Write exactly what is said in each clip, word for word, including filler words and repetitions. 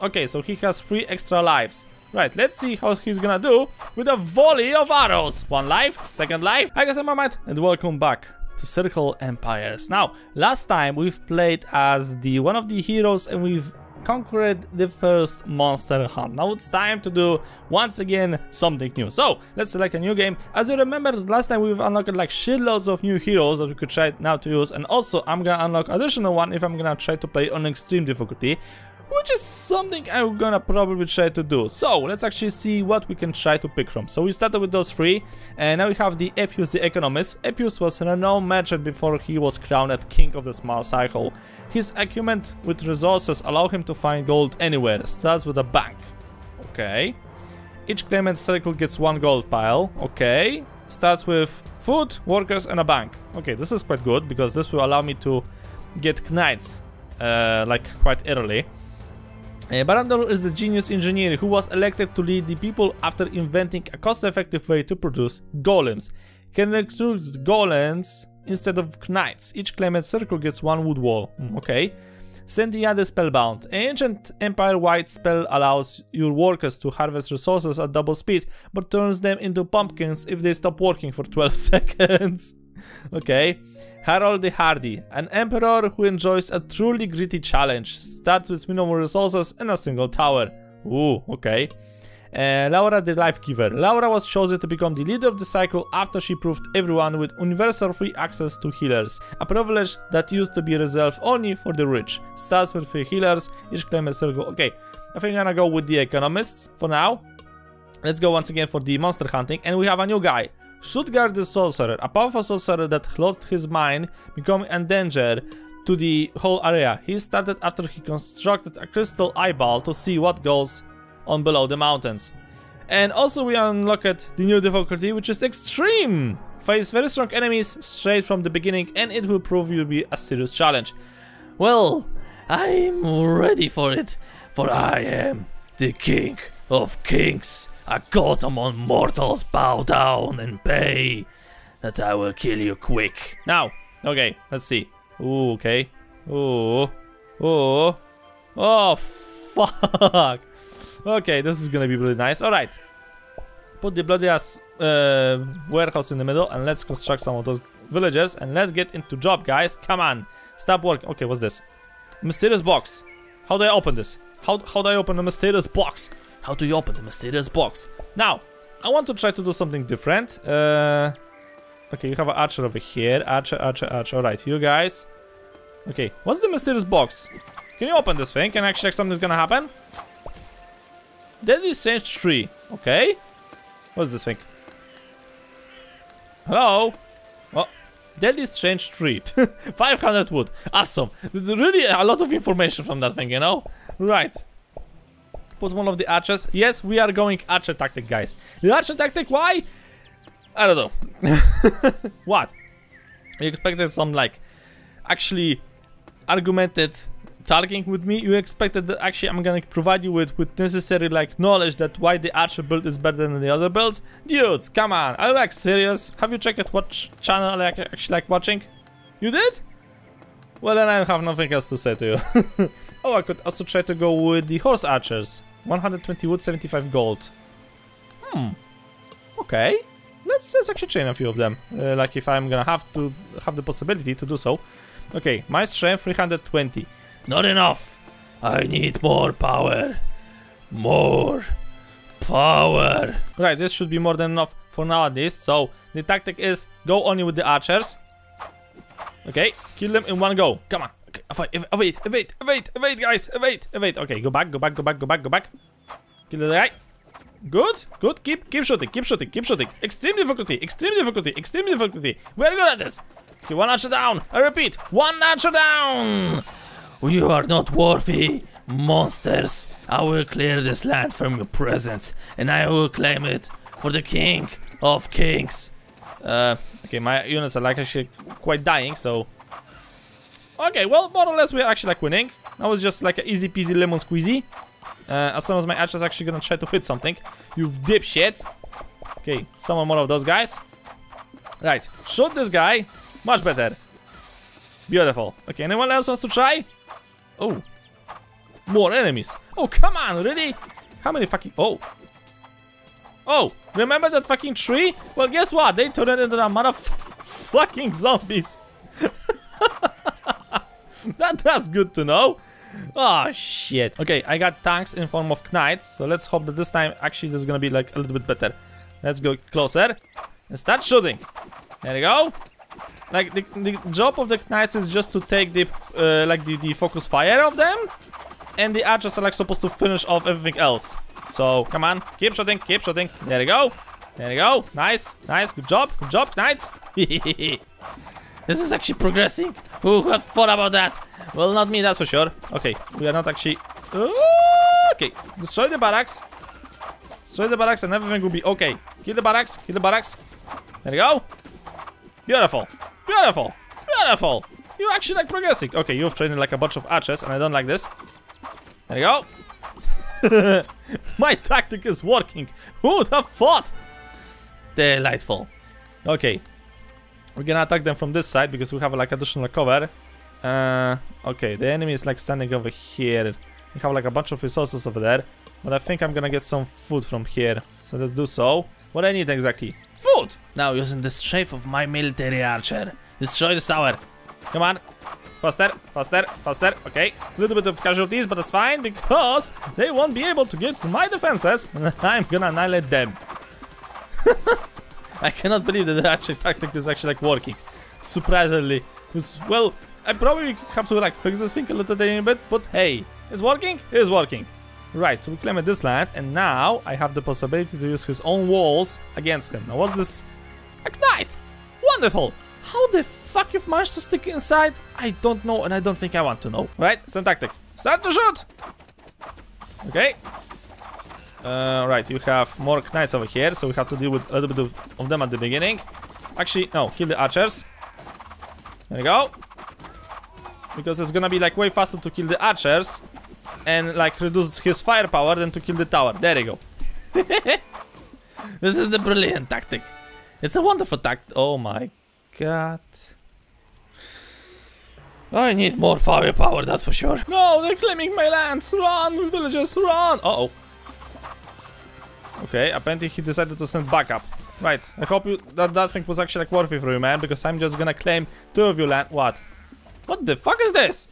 Okay, so he has three extra lives. Right, let's see how he's gonna do with a volley of arrows. One life, second life. I guess I'm Ahmed, and welcome back to Circle Empires. Now, last time we've played as the one of the heroes and we've conquered the first monster hunt. Now it's time to do once again something new. So let's select a new game. As you remember, last time we've unlocked like shitloads of new heroes that we could try now to use, and also I'm gonna unlock additional one if I'm gonna try to play on extreme difficulty, which is something I'm gonna probably try to do. So let's actually see what we can try to pick from. So we started with those three, and now we have the Epius the Economist. Epius was a renowned merchant before he was crowned king of the small cycle. His acumen with resources allow him to find gold anywhere. Starts with a bank. Okay. Each claimant circle gets one gold pile. Okay. Starts with food, workers, and a bank. Okay, this is quite good because this will allow me to get knights uh, like quite early. Uh, Barandor is a genius engineer who was elected to lead the people after inventing a cost-effective way to produce golems. He can recruit golems instead of knights. Each claimant circle gets one wood wall. Mm, okay. Sendiade Spellbound. An ancient empire-wide spell allows your workers to harvest resources at double speed, but turns them into pumpkins if they stop working for twelve seconds. Okay. Harold the Hardy, an emperor who enjoys a truly gritty challenge. Starts with minimal resources and a single tower. Ooh, okay. Uh, Laura the Life Giver. Laura was chosen to become the leader of the cycle after she proved everyone with universal free access to healers, a privilege that used to be reserved only for the rich. Starts with three healers, each claim a circle. Okay, I think I'm gonna go with the Economist for now. Let's go once again for the monster hunting, and we have a new guy. Sudogar the Sorcerer, a powerful sorcerer that lost his mind, becoming a danger to the whole area. He started after he constructed a crystal eyeball to see what goes on below the mountains. And also we unlocked the new difficulty, which is extreme. Face very strong enemies straight from the beginning, and it will prove you to be a serious challenge. Well, I'm ready for it, for I am the king of kings. A god among mortals, bow down and pay that I will kill you quick. Now, okay, let's see. Ooh, okay. Ooh, ooh, oh, fuck. Okay, this is gonna be really nice. All right, put the bloody ass uh, warehouse in the middle, and let's construct some of those villagers, and let's get into job, guys. Come on, stop working. Okay, what's this? Mysterious box. How do I open this? How how do I open a mysterious box? How do you open the mysterious box? Now, I want to try to do something different. Uh, okay, you have an archer over here. Archer, archer, archer. All right, you guys. Okay, what's the mysterious box? Can you open this thing? Can I actually check something's gonna happen? Deadly Strange Tree. Okay. What's this thing? Hello? Oh, Deadly Strange Tree. five hundred wood. Awesome. There's really a lot of information from that thing, you know? Right. Put one of the archers. Yes, we are going archer tactic, guys. The archer tactic, why? I don't know. What? You expected some, like, actually argumented talking with me? You expected that actually I'm gonna provide you with, with necessary, like, knowledge that why the archer build is better than the other builds? Dudes, come on. Are you, like, serious? Have you checked what ch channel I like, actually like watching? You did? Well, then I have nothing else to say to you. Oh, I could also try to go with the horse archers. one hundred twenty wood, seventy-five gold. Hmm. Okay. Let's, let's actually chain a few of them. Uh, like if I'm gonna have to have the possibility to do so. Okay, my strength three hundred twenty. Not enough. I need more power. More power. Right, this should be more than enough for now at least. So the tactic is go only with the archers. Okay, kill them in one go. Come on. Okay, evade, evade, evade, evade, evade, guys, evade, evade. Okay, go back, go back, go back, go back, go back. Kill the guy. Good, good. Keep, keep shooting, keep shooting, keep shooting. Extreme difficulty, extreme difficulty, extreme difficulty. We're good at this. Okay, one archer down. I repeat, one archer down. You are not worthy, monsters. I will clear this land from your presence, and I will claim it for the king of kings. Uh, okay, my units are like actually quite dying, so. Okay, well, more or less we're actually like winning. That was just like an easy peasy lemon squeezy. Uh, as soon as my archer's actually gonna try to hit something. You dipshits. Okay, some more of those guys. Right, shoot this guy. Much better. Beautiful. Okay, anyone else wants to try? Oh, more enemies. Oh, come on, really? How many fucking... Oh. Oh, remember that fucking tree? Well, guess what? They turned it into a motherfucking zombies. that, that's good to know. Oh, shit. Okay, I got tanks in form of knights. So let's hope that this time, actually, this is gonna be like a little bit better. Let's go closer and start shooting. There you go. Like, the, the job of the knights is just to take the, uh, like, the, the focus fire of them. And the archers are, like, supposed to finish off everything else. So, come on, keep shooting, keep shooting. There you go. There you go. Nice, nice, good job, good job, knights. This is actually progressing. Who had thought about that? Well, not me, that's for sure. Okay, we are not actually... Okay, destroy the barracks. Destroy the barracks and everything will be okay. Kill the barracks, kill the barracks. There you go. Beautiful, beautiful, beautiful. You actually like progressing. Okay, you've trained like a bunch of archers and I don't like this. There you go. My tactic is working. Who would have thought? Delightful. Okay. We're gonna attack them from this side because we have like additional cover. Uh, okay, the enemy is like standing over here. We have like a bunch of resources over there. But I think I'm gonna get some food from here. So let's do so. What I need exactly? Food! Now using the strength of my military archer. Destroy this tower. Come on. Faster, faster, faster. Okay, a little bit of casualties, but that's fine because they won't be able to get to my defenses and I'm gonna annihilate them. I cannot believe that the actual tactic is actually like working. Surprisingly. Because, well, I probably have to like fix this thing a little bit, but hey, it's working? It's working. Right, so we claimed this land and now I have the possibility to use his own walls against him. Now what's this? A knight! Wonderful! How the fuck you've managed to stick inside? I don't know and I don't think I want to know. Right, same tactic. Start to shoot! Okay. Uh, right, you have more knights over here, so we have to deal with a little bit of, of them at the beginning. Actually, no, kill the archers. There you go. Because it's gonna be like way faster to kill the archers and like reduce his firepower than to kill the tower. There you go. This is the brilliant tactic. It's a wonderful tactic. Oh my god. I need more firepower, that's for sure. No, they're claiming my lands. Run, villagers, run. Uh oh. Okay, apparently he decided to send backup. Right, I hope you, that that thing was actually like worthy for you, man, because I'm just gonna claim two of your land. What? What the fuck is this?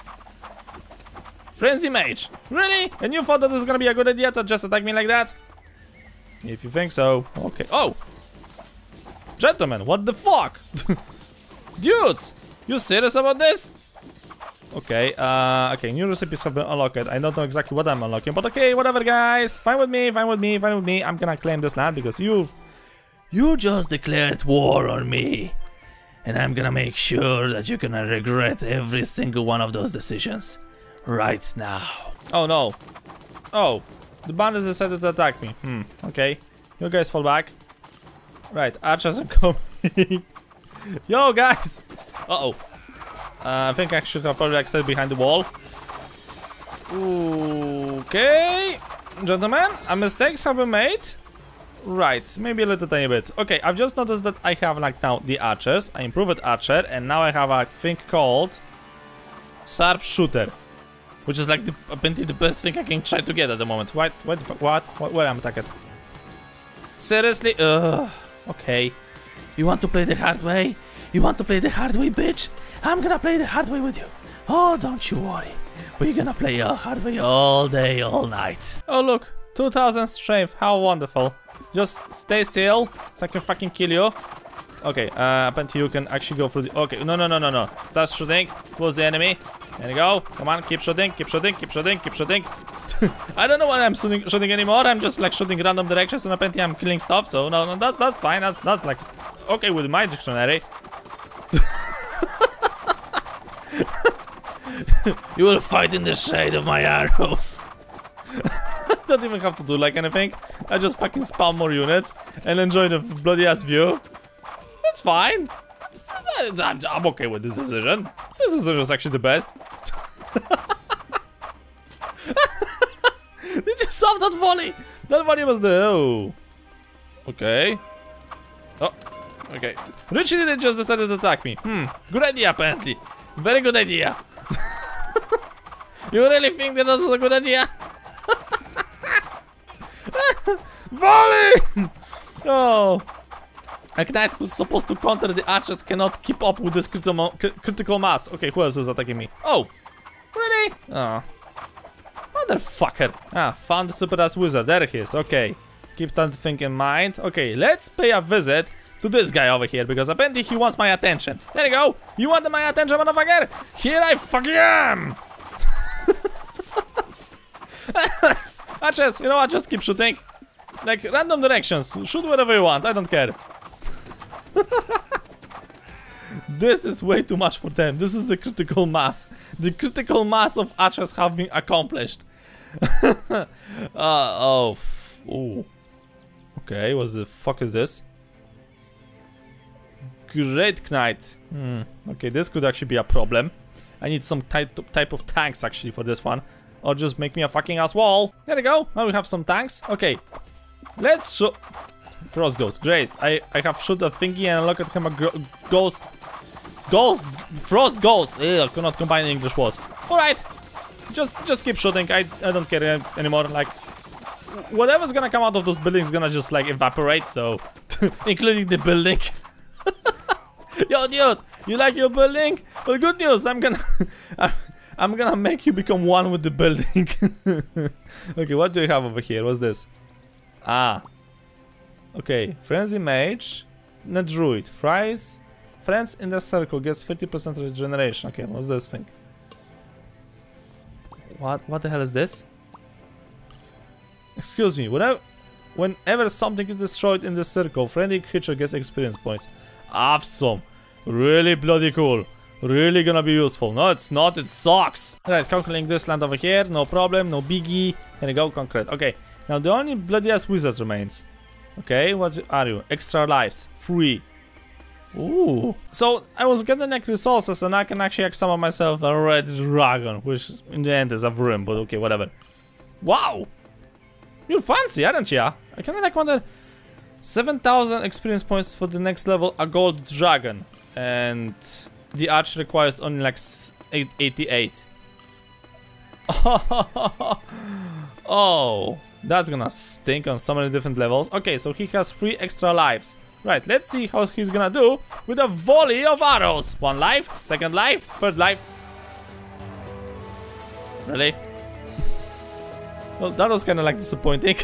Frenzy Mage. Really? And you thought that this was gonna be a good idea to just attack me like that? If you think so. Okay. Oh! Gentlemen, what the fuck? Dudes! You serious about this? Okay, uh, okay, new recipes have been unlocked. I don't know exactly what I'm unlocking, but okay, whatever, guys. Fine with me, fine with me, fine with me. I'm gonna claim this land because you've... You just declared war on me. And I'm gonna make sure that you're gonna regret every single one of those decisions. Right now. Oh, no. Oh, the bandits decided to attack me. Hmm, okay. You guys fall back. Right, archers are coming. Yo, guys! Uh-oh. Uh, I think I should have probably like stayed behind the wall. Okay. Gentlemen, a mistakes have been made. Right, maybe a little tiny bit. Okay, I've just noticed that I have like now the archers. I improved archer, and now I have a thing called sharpshooter. Which is like the, apparently the best thing I can try to get at the moment. What? What? What? What? Where am I attacking? Seriously? Ugh. Okay. You want to play the hard way? You want to play the hard way, bitch? I'm gonna play the hard way with you. Oh, don't you worry. We're gonna play a hard way all day, all night. Oh, look. two thousand strength. How wonderful. Just stay still so I can fucking kill you. Okay, uh, apparently you can actually go through the... Okay, no, no, no, no, no. Start shooting. Close the enemy. There you go. Come on, keep shooting, keep shooting, keep shooting, keep shooting. I don't know why I'm shooting, shooting anymore. I'm just like shooting random directions and apparently I'm killing stuff. So no, no, that's that's fine. That's that's like okay with my dictionary. You will fight in the shade of my arrows. Don't even have to do like anything. I just fucking spawn more units and enjoy the bloody ass view. That's fine. It's, it's, I'm, I'm okay with this decision. This decision is actually the best. Did you stop that volley? That volley was the... Oh. Okay. Oh. Okay. Literally they just decided to attack me. Hmm. Good idea, apparently. Very good idea. You really think that that was a good idea? Volley! Oh. A knight who's supposed to counter the archers cannot keep up with this critical, critical mass. Okay, who else is attacking me? Oh, really? Oh. Motherfucker. Ah, found the super ass wizard. There he is. Okay. Keep that thing in mind. Okay, let's pay a visit to this guy over here because apparently he wants my attention. There you go. You want my attention, motherfucker? Here I fucking am. Archers, you know what? Just keep shooting. Like random directions. Shoot wherever you want. I don't care. This is way too much for them. This is the critical mass. The critical mass of archers have been accomplished. uh, oh. Ooh. Okay, what the fuck is this? Great Knight. Hmm. Okay, this could actually be a problem. I need some type type of tanks actually for this one. Or just make me a fucking ass wall. There we go. Now we have some tanks. Okay. Let's show... Frost Ghost. Great. I, I have shoot a thingy and look at him a ghost... Ghost... Frost Ghost. Ugh, cannot combine English words. Alright. Just just keep shooting. I, I don't care anymore. Like... Whatever's gonna come out of those buildings is gonna just like evaporate, so... Including the building. Yo, dude! You like your building? Well, good news. I'm gonna... I'm gonna make you become one with the building. Okay, what do you have over here? What's this? Ah. Okay, Frenzy Mage, Net Druid, fries, friends in the circle gets fifty percent regeneration. Okay, what's this thing? What? What the hell is this? Excuse me. Whenever, whenever something is destroyed in the circle, friendly creature gets experience points. Awesome. Really bloody cool. Really gonna be useful. No, it's not. It sucks. Alright, conquering this land over here. No problem. No biggie. Here we go. Concrete. Okay. Now the only bloody ass wizard remains. Okay. What are you? Extra lives. Free. Ooh. So I was getting like resources and I can actually like, summon myself a red dragon, which in the end is a room, but okay, whatever. Wow. You're fancy, aren't ya? I kinda like wonder. seven thousand experience points for the next level, a gold dragon. And the arch requires only like eighty-eight. Oh, that's gonna stink on so many different levels. Okay, so he has three extra lives. Right, let's see how he's gonna do with a volley of arrows. One life, second life, third life. Really? Well, that was kind of like disappointing.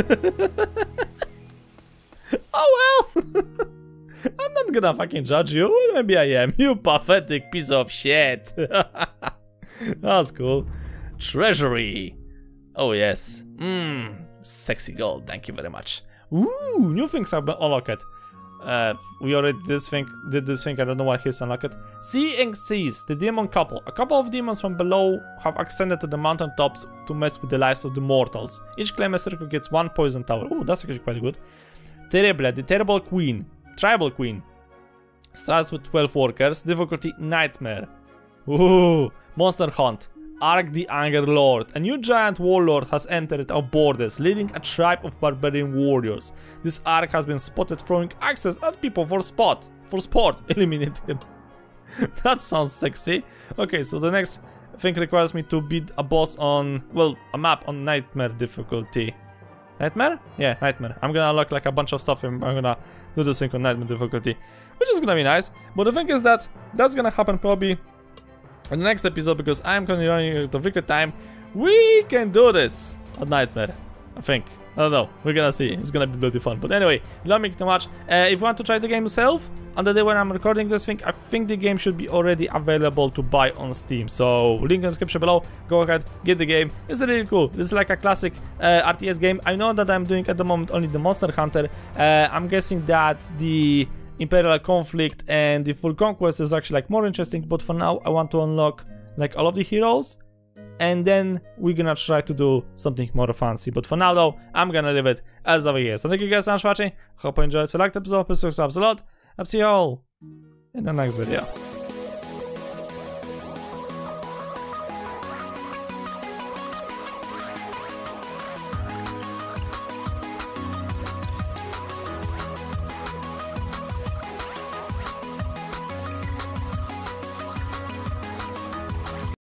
Oh well. I'm not gonna fucking judge you. Well, maybe I am. You pathetic piece of shit. That's cool. Treasury. Oh yes. Mmm. Sexy gold. Thank you very much. Ooh, new things have been unlocked. Uh, we already did this thing. Did this thing. I don't know why he's unlocked. Seeing Seas, the demon couple. A couple of demons from below have ascended to the mountain tops to mess with the lives of the mortals. Each claim a circle gets one poison tower. Ooh, that's actually quite good. Terrible, the terrible queen. Tribal Queen. Starts with twelve workers. Difficulty Nightmare. Ooh. Monster Hunt. Ark the Anger Lord. A new giant warlord has entered our borders, leading a tribe of barbarian warriors. This Ark has been spotted throwing axes at people for spot. For sport. Eliminate him. That sounds sexy. Okay, so the next thing requires me to beat a boss on, well, a map on Nightmare difficulty. Nightmare? Yeah, Nightmare. I'm gonna unlock like a bunch of stuff and I'm gonna do this thing on Nightmare difficulty, which is gonna be nice. But the thing is that that's gonna happen probably in the next episode because I'm gonna be running out of record time. We can do this at Nightmare, I think. I don't know. We're gonna see. It's gonna be bloody fun. But anyway, don't make it too much. Uh, if you want to try the game yourself, on the day when I'm recording this thing, I think the game should be already available to buy on Steam. So, link in the description below. Go ahead, get the game. It's really cool. This is like a classic uh, R T S game. I know that I'm doing at the moment only the Monster Hunter. Uh, I'm guessing that the Imperial Conflict and the Full Conquest is actually like more interesting. But for now, I want to unlock like all of the heroes. And then we're gonna try to do something more fancy. But for now though, I'm gonna leave it as over here. So thank you guys so much for watching. Hope you enjoyed. If you liked the episode, please subscribe a lot. I'll see you all in the next video.